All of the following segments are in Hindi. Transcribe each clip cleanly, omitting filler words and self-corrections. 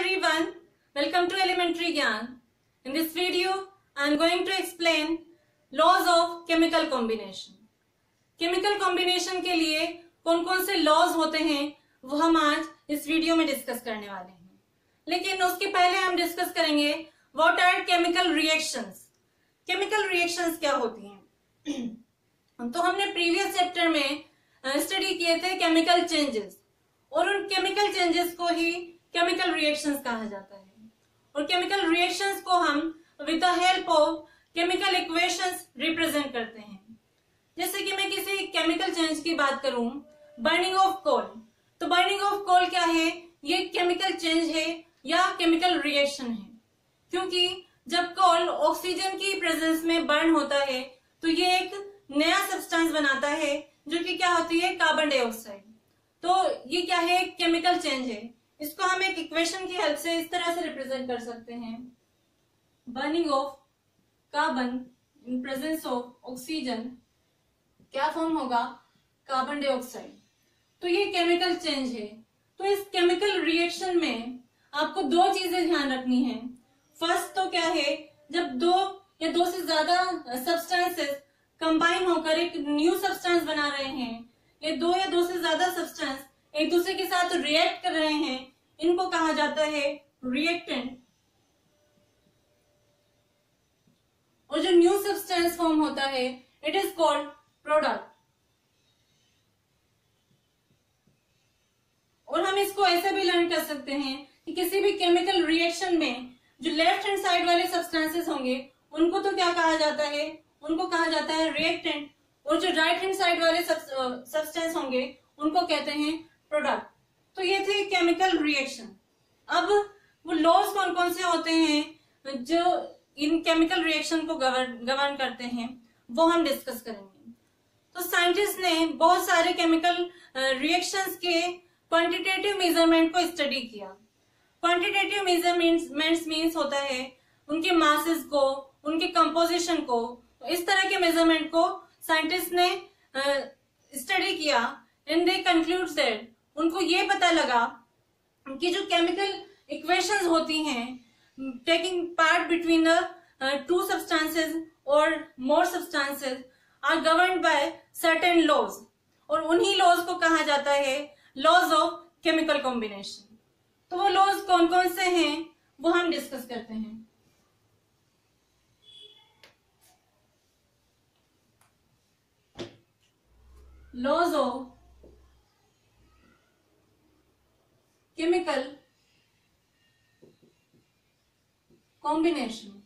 everyone, welcome to Elementary Gyan. In this video, I am going to explain laws of chemical combination. Chemical combination के लिए कौन कौन से laws होते हैं वो हम आज इस वीडियो में डिस्कस करने वाले हैं. लेकिन उसके पहले हम डिस्कस करेंगे what are chemical reactions. Chemical reactions क्या होती हैं? तो हमने प्रीवियस चैप्टर में स्टडी किए थे केमिकल चेंजेस और उन केमिकल चेंजेस को ही केमिकल रिएक्शंस कहा जाता है. और केमिकल रिएक्शंस को हम with the help of chemical equations represent करते हैं. जैसे कि मैं किसी केमिकल चेंज की बात करूं, बर्निंग ऑफ कोल, तो बर्निंग ऑफ कोल क्या है? ये केमिकल चेंज है या केमिकल रिएक्शन है, क्योंकि जब कोल ऑक्सीजन की प्रेजेंस में बर्न होता है तो ये एक नया सब्सटेंस बनाता है जो कि क्या होती है? Carbon dioxide. तो ये क्या है? केमिकल चेंज है. इसको हम एक इक्वेशन की हेल्प से इस तरह से रिप्रेजेंट कर सकते हैं. Burning of carbon in presence of oxygen क्या फॉर्म होगा? Carbon dioxide. तो ये केमिकल चेंज है. तो इस केमिकल रिएक्शन में आपको दो चीजें ध्यान रखनी है. फर्स्ट तो क्या है, जब दो या दो से ज्यादा सब्सटेंसेस कंबाइन होकर एक न्यू सब्सटेंस बना रहे हैं, ये दो या दो से ज्यादा सब्सटेंस एक दूसरे के साथ रिएक्ट कर रहे हैं, इनको कहा जाता है रिएक्टेंट. और जो न्यू सब्सटेंस फॉर्म होता है इट इज कॉल्ड प्रोडक्ट. और हम इसको ऐसे भी लर्न कर सकते हैं कि किसी भी केमिकल रिएक्शन में जो लेफ्ट हैंड साइड वाले सब्सटेंसेस होंगे उनको तो क्या कहा जाता है? उनको कहा जाता है रिएक्टेंट. और जो राइट हैंड साइड वाले सब्सटेंस होंगे उनको कहते हैं प्रोडक्ट. तो ये थे केमिकल रिएक्शन. अब वो लॉज कौन कौन से होते हैं जो इन केमिकल रिएक्शन को गवर्न करते हैं वो हम डिस्कस करेंगे. तो साइंटिस्ट ने बहुत सारे केमिकल रिएक्शंस के क्वांटिटेटिव मेजरमेंट को स्टडी किया. क्वांटिटेटिव मेजरमेंट्स मीन्स होता है उनके मासेस को, उनके कंपोजिशन को. तो इस तरह के मेजरमेंट को साइंटिस्ट ने स्टडी किया एंड दे कंक्लूड दैट उनको ये पता लगा कि जो केमिकल इक्वेशंस होती हैं taking part between the two substances और more substances are governed by certain laws. और उन्हीं लॉज को कहा जाता है लॉज ऑफ केमिकल कॉम्बिनेशन. तो वो लॉज कौन कौन से हैं वो हम डिस्कस करते हैं. Laws of chemical combination.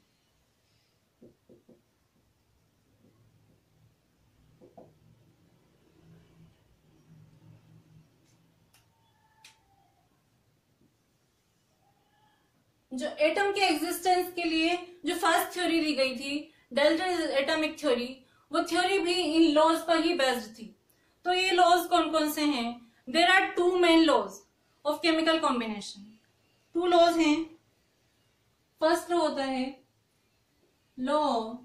जो एटम के एग्जिस्टेंस के लिए जो फर्स्ट थ्योरी दी गई थी, डाल्टन एटॉमिक थ्योरी, वो थ्योरी भी इन लॉज पर ही बेस्ड थी. तो ये लॉज कौन कौन से हैं? There are two main laws of chemical combination. Two laws हैं. फर्स्ट लॉ होता है law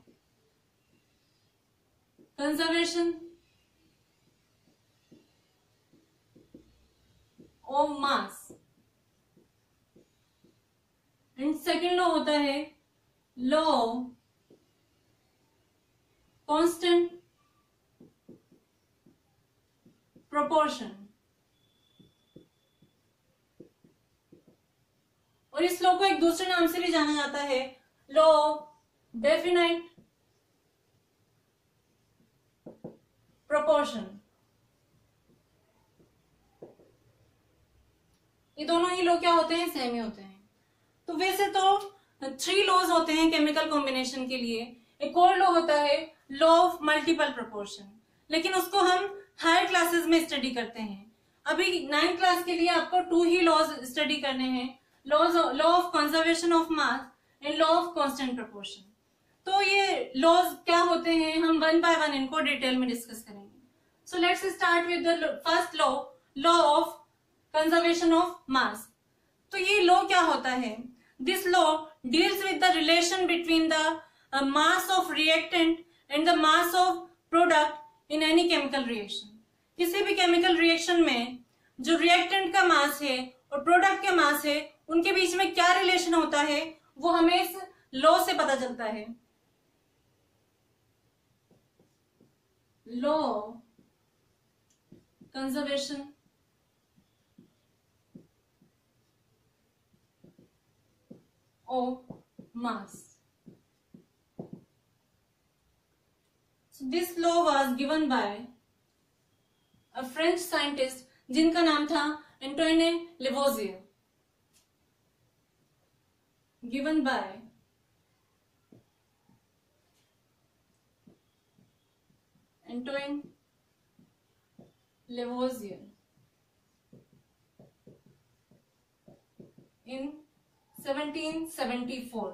conservation of mass and second law होता है लॉ कांस्टेंट प्रोपोर्शन. और इस लॉ को एक दूसरे नाम से भी जाना जाता है लॉ ऑफ डेफिनाइट प्रोपोर्शन. ये दोनों ही लॉ क्या होते हैं? सेम ही होते हैं. तो वैसे तो थ्री लॉज होते हैं केमिकल कॉम्बिनेशन के लिए. एक और लॉ होता है लॉ ऑफ मल्टीपल प्रोपोर्शन, लेकिन उसको हम हायर क्लासेस में स्टडी करते हैं. अभी 9th क्लास के लिए आपको टू ही लॉज स्टडी करने हैं, law of conservation of mass and law of constant proportion. तो ये लॉज क्या होते हैं हम वन बाय वन इनको डिटेल में डिस्कस करेंगे. So let's start with the first law, law of conservation of mass. तो ये लॉ क्या होता है? This law deals with the relation between the mass of reactant and the mass of product in any chemical reaction. किसी भी केमिकल रिएक्शन में जो रिएक्टेंट का मास है और प्रोडक्ट के मास है उनके बीच में क्या रिलेशन होता है वो हमें इस लॉ से पता चलता है। Law conservation of mass. So this law was given by a French scientist जिनका नाम था Antoine Lavoisier. given by Antoine Lavoisier in 1774।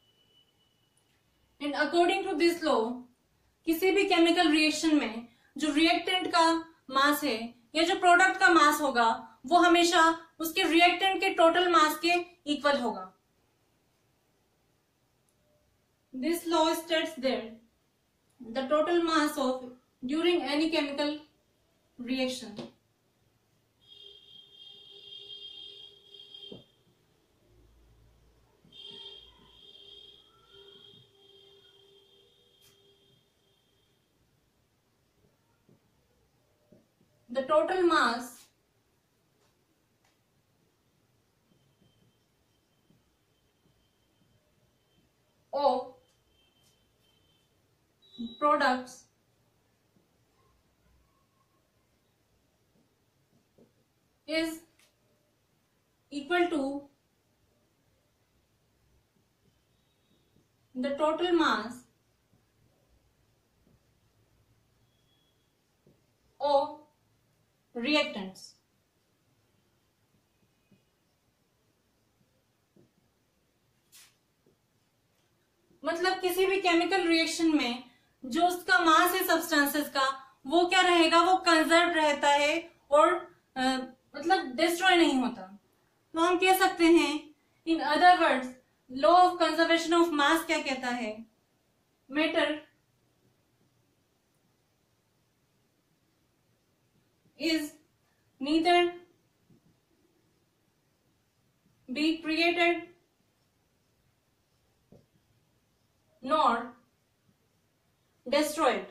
And according to this law, किसी भी केमिकल रिएक्शन में जो रिएक्टेंट का मास है या जो प्रोडक्ट का मास होगा वो हमेशा उसके रिएक्टेंट के टोटल मास के इक्वल होगा। This law states that the total mass of during any chemical reaction the total mass of products is equal to the total mass of reactants। मतलब किसी भी केमिकल रिएक्शन में जो उसका मास है सब्सटेंसेस का वो क्या रहेगा, वो कंजर्व रहता है और मतलब डिस्ट्रॉय नहीं होता। तो हम कह सकते हैं in other words law of conservation of mass क्या कहता है, matter is neither be created nor destroyed।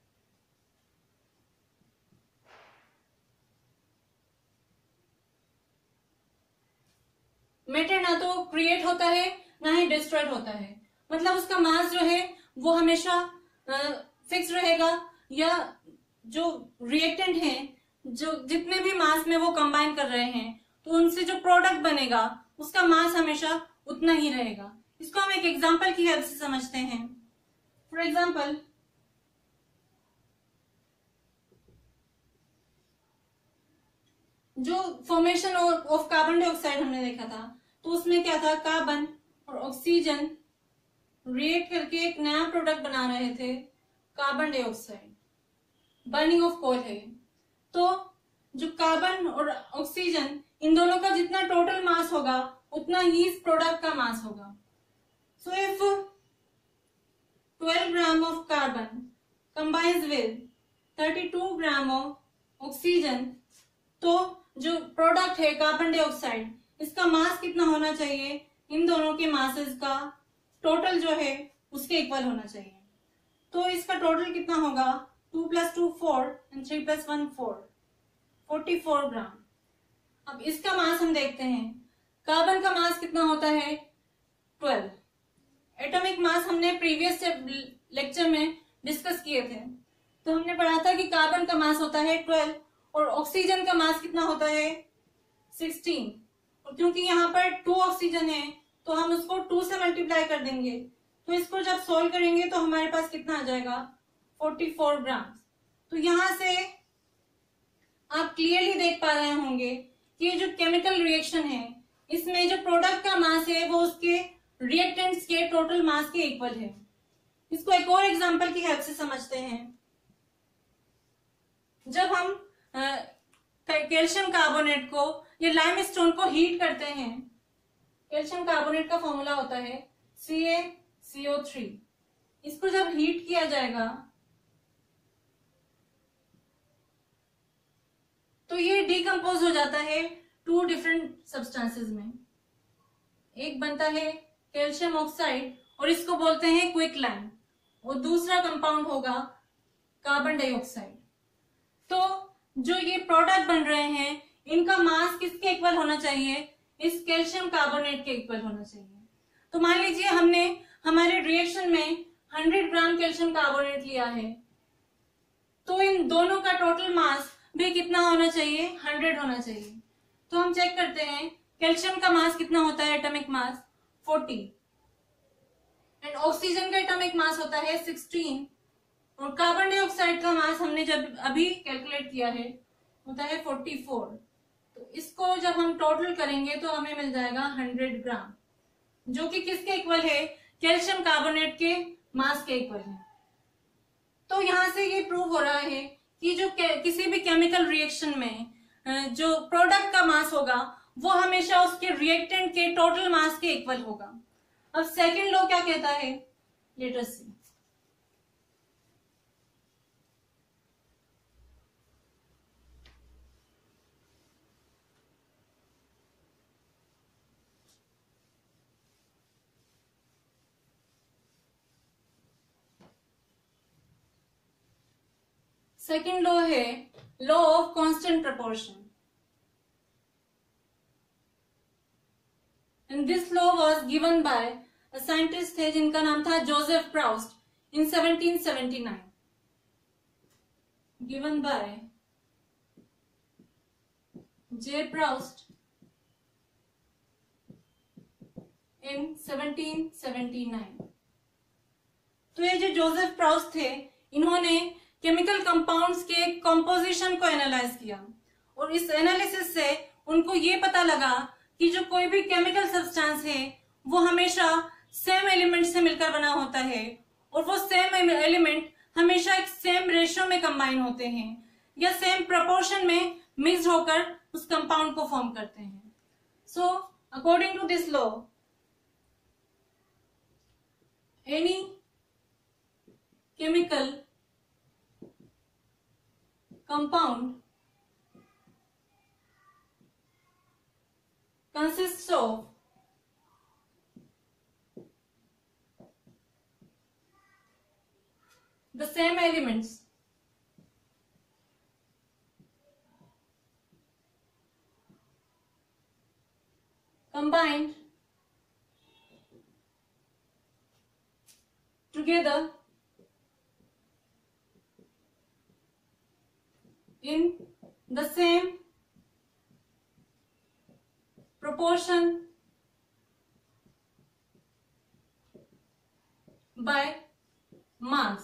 Matter ना तो क्रिएट होता है ना ही डिस्ट्रॉयड होता है, मतलब उसका मास जो है वो हमेशा फिक्स रहेगा, या जो रिएक्टेंट है जो जितने भी मास में वो कंबाइन कर रहे हैं तो उनसे जो प्रोडक्ट बनेगा उसका मास हमेशा उतना ही रहेगा। इसको हम एक एग्जांपल की हेल्प से समझते हैं। फॉर एग्जांपल जो फॉर्मेशन ऑफ कार्बन डाइऑक्साइड हमने देखा था तो उसमें क्या था, कार्बन और ऑक्सीजन रिएक्ट करके एक नया प्रोडक्ट बना रहे थे, carbon dioxide. Burning of coal है, तो जो कार्बन और ऑक्सीजन इन दोनों का जितना टोटल मास होगा उतना ही इस प्रोडक्ट का मास होगा। So if 12 gram of carbon combines with 32 gram of oxygen, तो जो प्रोडक्ट है कार्बन डाइऑक्साइड इसका मास कितना होना चाहिए, इन दोनों के मासेस का टोटल जो है उसके इक्वल होना चाहिए। तो इसका टोटल कितना होगा, 2 + 2 4 and 3 + 1 4, 44 ग्राम। अब इसका मास हम देखते हैं, कार्बन का मास कितना होता है 12। एटॉमिक मास हमने प्रीवियस लेक्चर में डिस्कस किए थे, तो हमने पढ़ा था कि कार्बन का मास होता है 12 और ऑक्सीजन का मास कितना होता है 16। और क्योंकि यहाँ पर 2 ऑक्सीजन है तो हम उसको 2 से मल्टीप्लाई कर देंगे, तो इसको जब सोल्व करेंगे तो हमारे पास कितना आ जाएगा 44 ग्राम। तो यहां से आप क्लियरली देख पा रहे होंगे कि ये जो केमिकल रिएक्शन है इसमें जो प्रोडक्ट का मास है वो उसके रिएक्टेंट्स के टोटल मास के इक्वल है। इसको एक और एग्जांपल की हेल्प से समझते हैं। जब हम कैल्शियम कार्बोनेट को या लाइमस्टोन को हीट करते हैं, कैल्शियम कार्बोनेट का फॉर्मूला होता है CaCO3। इसको जब हीट किया जाएगा तो ये डिकम्पोज हो जाता है 2 डिफरेंट सब्सटेंसेस में। एक बनता है कैल्शियम ऑक्साइड और इसको बोलते हैं क्विकलैंड, और दूसरा कंपाउंड होगा कार्बन डाइऑक्साइड। तो जो ये प्रोडक्ट बन रहे हैं इनका मास किसके इक्वल होना चाहिए? इस कैल्शियम कार्बोनेट के इक्वल होना चाहिए। तो मान लीजिए हमने हमारे रिएक्शन में 100 ग्राम कैल्शियम कार्बोनेट लिया है, तो इन दोनों का टोटल मास भी कितना होना चाहिए? 100 होना चाहिए। तो हम चेक करते हैं कैल्शियम का मास कितना होता है, एटॉमिक मास 40, एंड ऑक्सीजन का एटॉमिक मास होता है 16, और कार्बन डाइऑक्साइड का मास हमने जब अभी कैलकुलेट किया है होता है 44। तो इसको जब हम टोटल करेंगे तो हमें मिल जाएगा 100 ग्राम, जो कि किसके इक्वल है? कैल्शियम कार्बोनेट के मास के इक्वल है। तो यहां से ये प्रूव हो रहा है कि जो किसी भी केमिकल रिएक्शन में जो प्रोडक्ट का मास होगा वो हमेशा उसके रिएक्टेंट के टोटल मास के इक्वल होगा। अब सेकंड लॉ क्या कहता है, let us see. Second law है law of constant proportion, and this law was given by a scientist थे जिनका नाम था Joseph Proust in 1779, given by J Proust in 1779। तो ये जो जोसेफ प्राउस्ट थे इन्होंने केमिकल कंपाउंड्स के कंपोजिशन को एनालाइज किया, और इस एनालिसिस से उनको ये पता लगा कि जो कोई भी केमिकल सब्सटेंस है वो हमेशा सेम एलिमेंट से मिलकर बना होता है, और वो सेम एलिमेंट हमेशा एक सेम रेशियो में कंबाइन होते हैं या सेम प्रोपोर्शन में मिक्स होकर उस कंपाउंड को फॉर्म करते हैं। So according to this law, any chemical compound consists of the same elements combined together in the same proportion by mass।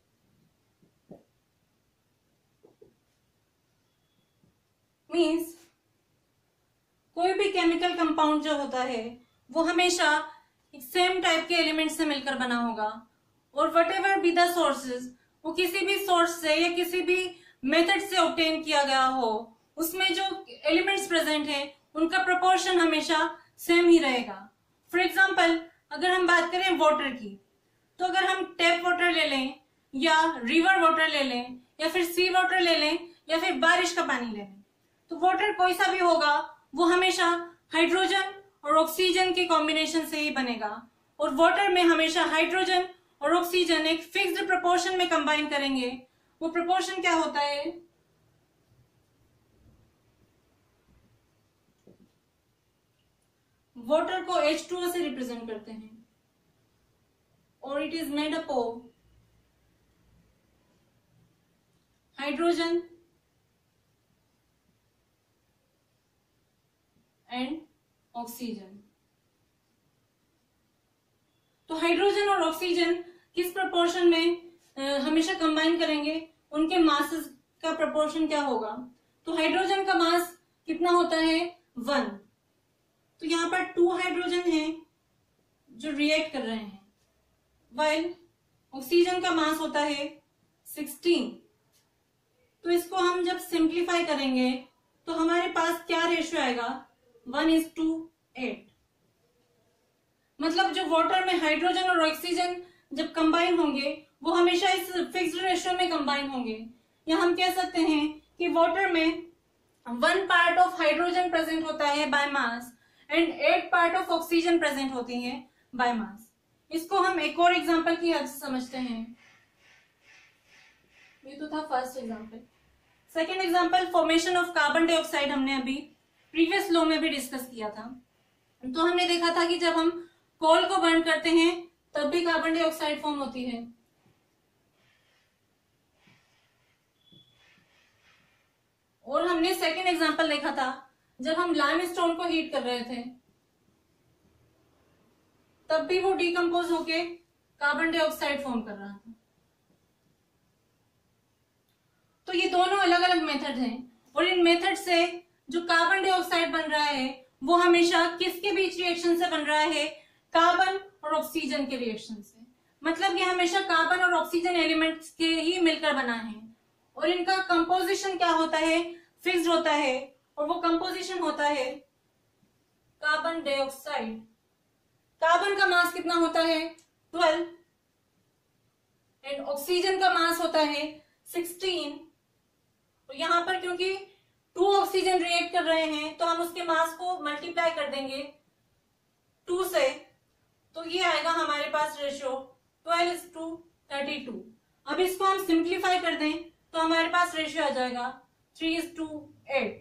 मीन्स कोई भी केमिकल कंपाउंड जो होता है वो हमेशा सेम टाइप के एलिमेंट से मिलकर बना होगा, और whatever be the sources, वो किसी भी सोर्स से या किसी भी मेथड से ऑब्टेन किया गया हो, उसमें जो एलिमेंट्स प्रेजेंट है उनका प्रोपोर्शन हमेशा सेम ही रहेगा। फॉर एग्जांपल अगर हम बात करें वाटर की, तो अगर हम टैप वाटर ले लें या रिवर वाटर ले लें या फिर सी वाटर ले लें या फिर बारिश का पानी ले लें, तो वाटर कोई सा भी होगा वो हमेशा हाइड्रोजन और ऑक्सीजन के कॉम्बिनेशन से ही बनेगा, और वाटर में हमेशा हाइड्रोजन और ऑक्सीजन एक फिक्स्ड प्रोपोर्शन में कंबाइन करेंगे। वो प्रोपोर्शन क्या होता है? वाटर को H2O से रिप्रेजेंट करते हैं, और it is made up of hydrogen and oxygen. तो हाइड्रोजन और ऑक्सीजन किस प्रोपोर्शन में हमेशा कंबाइन करेंगे, उनके मासेस का प्रोपोर्शन क्या होगा? तो हाइड्रोजन का मास कितना होता है? 1। तो यहाँ पर 2 हाइड्रोजन हैं जो रिएक्ट कर रहे हैं, वाइल ऑक्सीजन का मास होता है 16। तो इसको हम जब सिंप्लीफाई करेंगे तो हमारे पास क्या रेशियो आएगा? 1:8। मतलब जो वाटर में हाइड्रोजन और ऑक्सीजन जब कंबाइन होंगे वो हमेशा इस फिक्स्ड रेशियो में कंबाइन होंगे, या हम कह सकते हैं कि वाटर में 1 पार्ट ऑफ हाइड्रोजन प्रेजेंट होता है by mass and 8 part of oxygen present होती है बाय मास। इसको हम एक और एग्जांपल की हेल्प से समझते हैं। ये तो था first example. Second example, formation of carbon dioxide हमने अभी प्रीवियस लॉ में भी डिस्कस किया था। तो हमने देखा था कि जब हम कोल को बर्न करते हैं तब भी कार्बन डाइऑक्साइड फॉर्म होती है। और हमने सेकेंड एग्जांपल देखा था जब हम लाइमस्टोन को हीट कर रहे थे तब भी वो डिकम्पोज होके कार्बन डाइऑक्साइड फॉर्म कर रहा था। तो ये दोनों अलग अलग मेथड हैं और इन मेथड से जो कार्बन डाइऑक्साइड बन रहा है वो हमेशा किसके बीच रिएक्शन से बन रहा है? कार्बन और ऑक्सीजन के रिएक्शन से। मतलब ये हमेशा कार्बन और ऑक्सीजन एलिमेंट्स के ही मिलकर बना है और इनका कंपोजिशन क्या होता है? फिक्स्ड होता है और वो कंपोजिशन होता है कार्बन डाइऑक्साइड। कार्बन का मास कितना होता है? 12 एंड ऑक्सीजन का मास होता है 16। तो यहां पर क्योंकि 2 ऑक्सीजन रिएक्ट कर रहे हैं तो हम उसके मास को मल्टीप्लाई कर देंगे 2 से, तो ये आएगा हमारे पास रेशियो 12:32। अब इसको हम सिंप्लीफाई कर दें तो हमारे पास रेशियो आ जाएगा 3:8।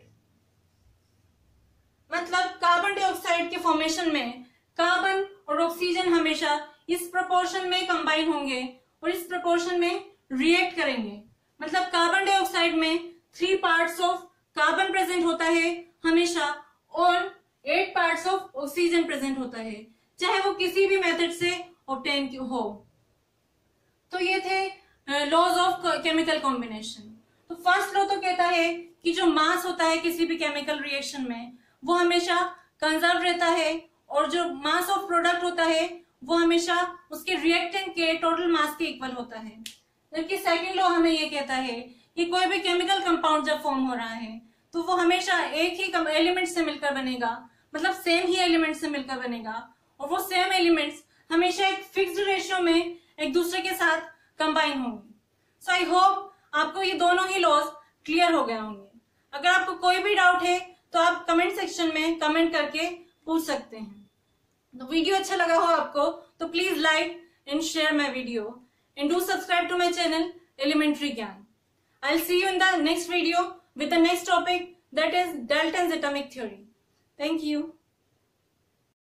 मतलब कार्बन डाइऑक्साइड के फॉर्मेशन में कार्बन और ऑक्सीजन हमेशा इस प्रोपोर्शन में कंबाइन होंगे और इस प्रोपोर्शन में रिएक्ट करेंगे। मतलब कार्बन डाइऑक्साइड में 3 पार्ट्स ऑफ कार्बन प्रेजेंट होता है हमेशा और 8 पार्ट्स ऑफ ऑक्सीजन प्रेजेंट होता है, चाहे वो किसी भी मेथड से ऑब्टेन हो। तो ये थे लॉज ऑफ केमिकल कॉम्बिनेशन। तो फर्स्ट लॉ तो कहता है कि जो मास होता है किसी भी केमिकल रिएक्शन में वो हमेशा कंजर्व रहता है और जो मास ऑफ प्रोडक्ट होता है वो हमेशा उसके रिएक्टेंट के टोटल मास के इक्वल होता है। जबकि सेकेंड लॉ हमें ये कहता है कि कोई भी केमिकल कंपाउंड जब फॉर्म हो रहा है तो वो हमेशा एक ही एलिमेंट से मिलकर बनेगा, मतलब सेम ही एलिमेंट से मिलकर बनेगा और वो सेम एलिमेंट्स हमेशा एक फिक्स्ड रेशियो में एक दूसरे के साथ कंबाइन होंगे। सो आई होप आपको ये दोनों ही लॉज क्लियर हो गए होंगे। अगर आपको कोई भी डाउट है तो आप कमेंट सेक्शन में कमेंट करके पूछ सकते हैं। तो वीडियो अच्छा लगा हो आपको तो please like and share my video and do subscribe to my channel Elementary Gyan. I'll see you in the next video with the next topic, that is Dalton's atomic theory. Thank you.